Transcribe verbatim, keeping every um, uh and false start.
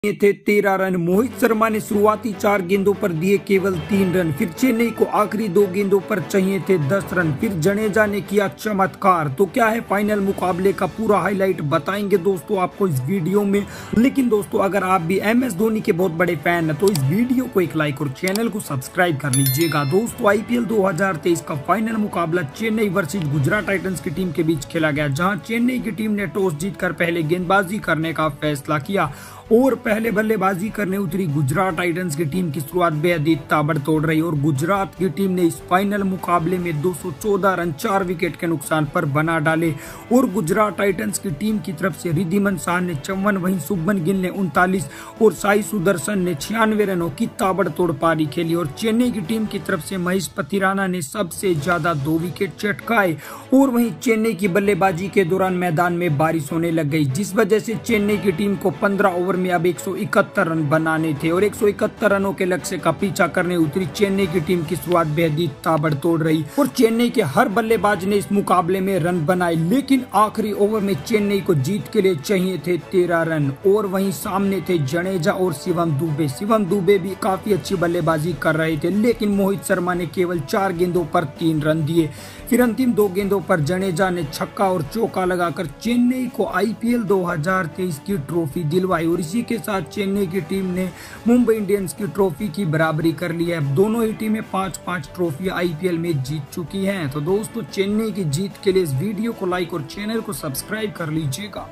ये थे तेरह रन। मोहित शर्मा ने शुरुआती चार गेंदों पर दिए केवल तीन रन। फिर चेन्नई को आखिरी दो गेंदों पर चाहिए थे दस रन। फिर जडेजा ने किया चमत्कार। तो क्या है फाइनल मुकाबले का पूरा हाईलाइट बताएंगे दोस्तों आपको इस वीडियो में। लेकिन दोस्तों अगर आप भी एम एस धोनी के बहुत बड़े फैन हैं तो इस वीडियो को एक लाइक और चैनल को सब्सक्राइब कर लीजिएगा। दोस्तों आईपीएल दो हज़ार तेईस का फाइनल मुकाबला चेन्नई वर्सेज गुजरात टाइटंस की टीम के बीच खेला गया, जहां चेन्नई की टीम ने टॉस जीतकर पहले गेंदबाजी करने का फैसला किया और पहले बल्लेबाजी करने उतरी गुजरात टाइटंस की टीम की शुरुआत बेहद ही ताबड़तोड़ रही और गुजरात की टीम ने इस फाइनल मुकाबले में दो सौ चौदह रन चार विकेट के नुकसान पर बना डाले। और गुजरात टाइटंस की टीम की तरफ से रिद्धिमान शाह ने चौवन, वहीं शुभमन गिल ने उनतालीस और साई सुदर्शन ने छियानवे रनों की ताबड़तोड़ पारी खेली। और चेन्नई की टीम की तरफ से महेश राणा ने सबसे ज्यादा दो विकेट चटकाए। और वहीं चेन्नई की बल्लेबाजी के दौरान मैदान में बारिश होने लग गई, जिस वजह से चेन्नई की टीम को पंद्रह ओवर में अब एक सौ इकहत्तर रन बनाने थे और एक सौ इकहत्तर रनों के लक्ष्य का पीछा करने उतरी चेन्नई की टीम की शुरुआत बेहद ही ताबड़तोड़ रही और चेन्नई के हर बल्लेबाज ने इस मुकाबले में रन बनाए। लेकिन आखिरी ओवर में चेन्नई को जीत के लिए चाहिए थे तेरह रन और वहीं सामने थे जडेजा और शिवम दुबे। शिवम दुबे भी काफी अच्छी बल्लेबाजी कर रहे थे, लेकिन मोहित शर्मा ने केवल चार गेंदों पर तीन रन दिए। फिर अंतिम दो गेंदों पर जडेजा ने छक्का और चौका लगाकर चेन्नई को आईपीएल दो हज़ार तेईस की ट्रॉफी दिलवाई और इसी के साथ चेन्नई की टीम ने मुंबई इंडियंस की ट्रॉफी की बराबरी कर ली है। अब दोनों ही टीमें पांच पांच ट्रॉफी आईपीएल में जीत चुकी हैं। तो दोस्तों चेन्नई की जीत के लिए इस वीडियो को लाइक और चैनल को सब्सक्राइब कर लीजिएगा।